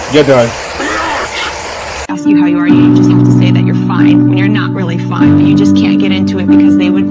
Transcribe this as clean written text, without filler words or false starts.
Get done. Ask you how you are, you just have to say that you're fine when you're not really fine, but you just can't get into it because they would